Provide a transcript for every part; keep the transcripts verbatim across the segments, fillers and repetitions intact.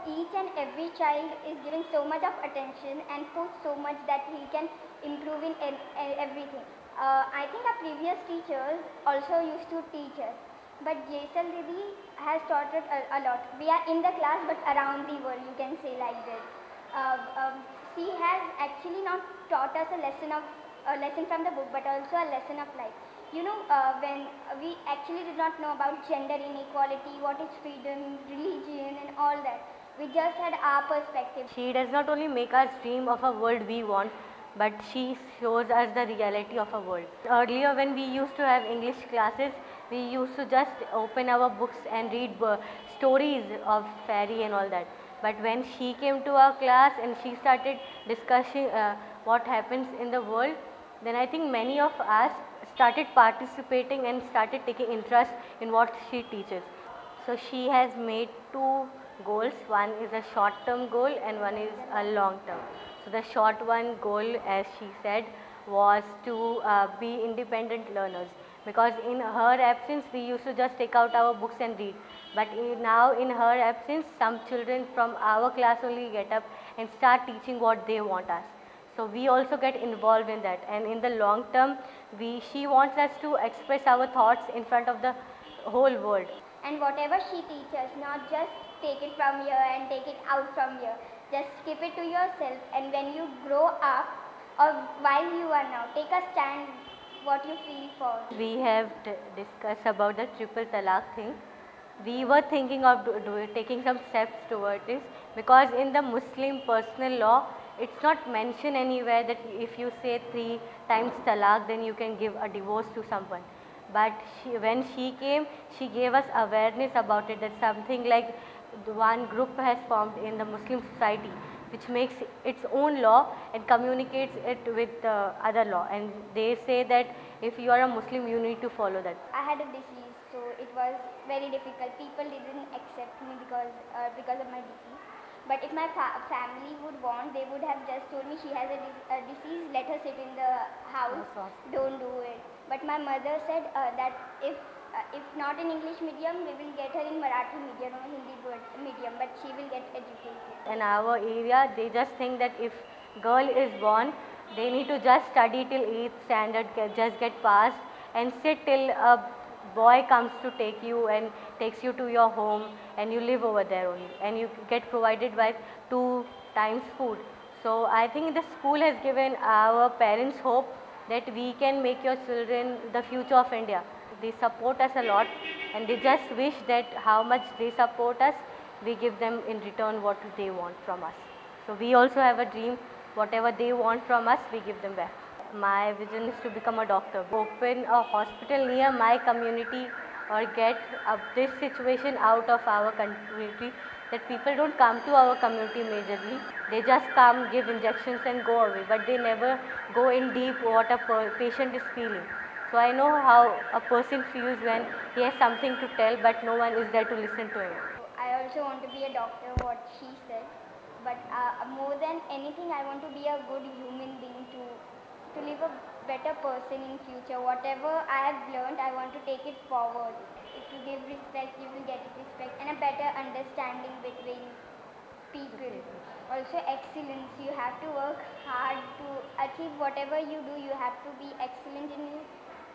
Each and every child is given so much of attention and put so much that he can improve in en- e- everything. Uh, I think our previous teachers also used to teach us, but Jaisal Didi has taught us a, a lot. We are in the class, but around the world, you can say like this. Uh, um, she has actually not taught us a lesson of a lesson from the book, but also a lesson of life. You know, uh, when we actually did not know about gender inequality, what is freedom, religion, and all that. We just had our perspective. She does not only make us dream of a world we want, but she shows us the reality of a world. Earlier, when we used to have English classes, we used to just open our books and read stories of fairy and all that. But when she came to our class and she started discussing uh, what happens in the world, then I think many of us started participating and started taking interest in what she teaches. So she has made two goals. One is a short term goal and one is a long term. So the short one goal, as she said, was to uh, be independent learners, because in her absence we used to just take out our books and read, but in, now in her absence some children from our class only get up and start teaching what they want us. So we also get involved in that, and in the long term we she wants us to express our thoughts in front of the whole world. And whatever she teaches, not just take it from here and take it out from here. Just keep it to yourself, and when you grow up, or while you are now, take a stand what you feel for. We have discussed about the triple talaq thing. We were thinking of do, do, taking some steps towards this, because in the Muslim personal law, it's not mentioned anywhere that if you say three times talaq, then you can give a divorce to someone. But she, when she came, she gave us awareness about it, that something like the one group has formed in the Muslim society which makes its own law and communicates it with the other law, and they say that if you are a Muslim you need to follow that. I had a disease, so it was very difficult. People didn't accept me because uh, because of my disease. But if my fa family would want, they would have just told me she has a, a disease, let her sit in the house, don't do it. But my mother said uh, that if uh, if not in English medium, we will get her in Marathi medium or Hindi medium, but she will get educated. In our area, they just think that if girl is born, they need to just study till eighth standard, get, just get passed and sit till a boy comes to take you and takes you to your home and you live over there only, and you get provided by two times food. So I think the school has given our parents hope that we can make your children the future of India. They support us a lot, and they just wish that how much they support us, we give them in return what they want from us. So we also have a dream, whatever they want from us, we give them back. My vision is to become a doctor, open a hospital near my community, or get uh, this situation out of our community, that people don't come to our community majorly. They just come, give injections and go away, but they never go in deep what a patient is feeling. So I know how a person feels when he has something to tell, but no one is there to listen to him. I also want to be a doctor, what she said. But uh, more than anything, I want to be a good human being to to live a better person in future. Whatever I have learned, I want to take it forward. If you give respect, you will get respect and a better understanding between people. Also excellence. You have to work hard to achieve whatever you do. You have to be excellent in it.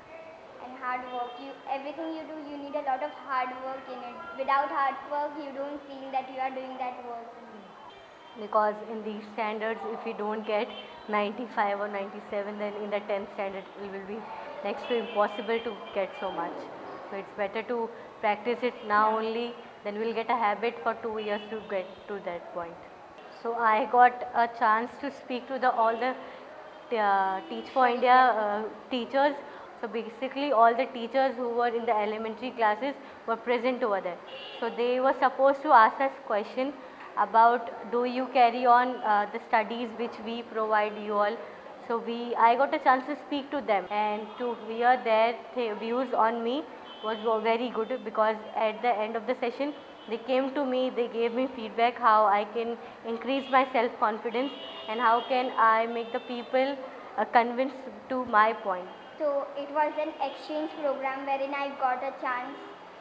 And hard work. You everything you do, you need a lot of hard work in it. Without hard work, you don't feel that you are doing that work. Because in these standards, if we don't get ninety-five or ninety-seven, then in the tenth standard it will be next to impossible to get so much. So it's better to practice it now only, then we'll get a habit for two years to get to that point. So I got a chance to speak to the all the uh, Teach for India uh, teachers. So basically all the teachers who were in the elementary classes were present over there. So they were supposed to ask us question about, do you carry on uh, the studies which we provide you all. So we, I got a chance to speak to them and to hear their views on me was very good, because at the end of the session they came to me, they gave me feedback how I can increase my self-confidence and how can I make the people uh, convinced to my point. So it was an exchange program wherein I got a chance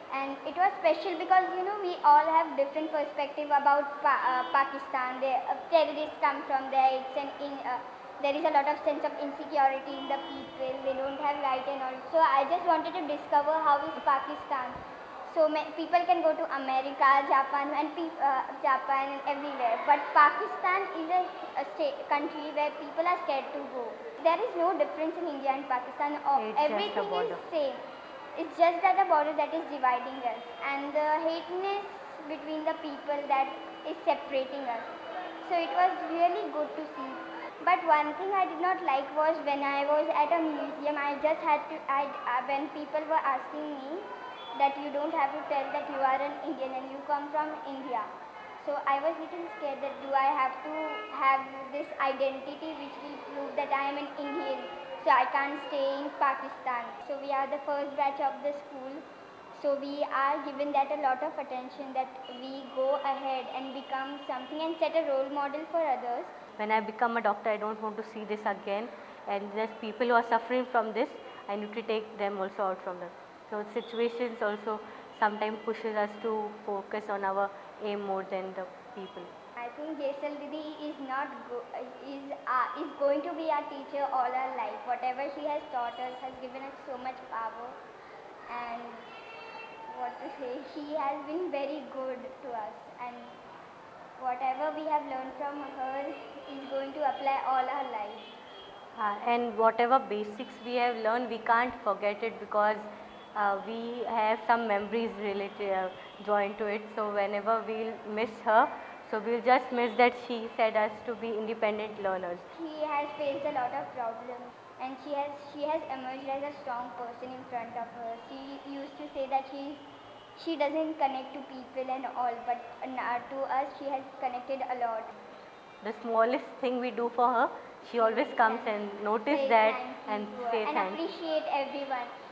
And it was special because you know we all have different perspective about pa uh, Pakistan. The uh, terrorists come from there. It's an in uh, there is a lot of sense of insecurity in the people. They don't have right and all. So I just wanted to discover how is Pakistan. So people can go to America, Japan, and uh, Japan and everywhere. But Pakistan is a, a state, country where people are scared to go. There is no difference in India and Pakistan. Oh, everything is same. It's just that the border that is dividing us, and the hateness between the people that is separating us. So it was really good to see. But one thing I did not like was when I was at a museum, I just had to, I, uh, when people were asking me that you don't have to tell that you are an Indian and you come from India. So I was little scared that do I have to have this identity which will prove that I am an Indian. So I can't stay in Pakistan. So we are the first batch of the school. So we are given that a lot of attention, that we go ahead and become something and set a role model for others. When I become a doctor, I don't want to see this again. And there's people who are suffering from this. I need to take them also out from them. So situations also sometimes pushes us to focus on our aim more than the people. I think Jesal Didi is not go is uh, is going to be our teacher all our life. Whatever she has taught us has given us so much power, and what to say, she has been very good to us, and whatever we have learned from her is going to apply all our life. Uh, and whatever basics we have learned, we can't forget it because uh, we have some memories related uh, joined to it. So whenever we'll miss her, so we'll just miss that she said us to be independent learners. She has faced a lot of problems, and she has she has emerged as a strong person in front of her. She used to say that she she doesn't connect to people and all, but uh, to us she has connected a lot. The smallest thing we do for her, she always comes and notice say that thank and you say and thank appreciate everyone.